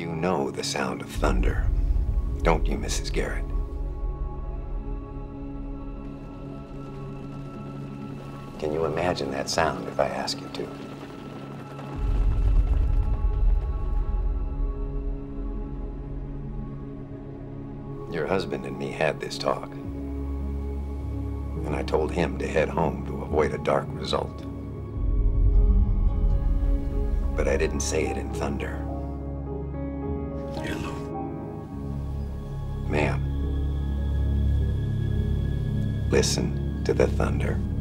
You know the sound of thunder, don't you, Mrs. Garrett? Can you imagine that sound if I ask you to? Your husband and me had this talk, and I told him to head home to avoid a dark result. But I didn't say it in thunder. Hello. Ma'am, listen to the thunder.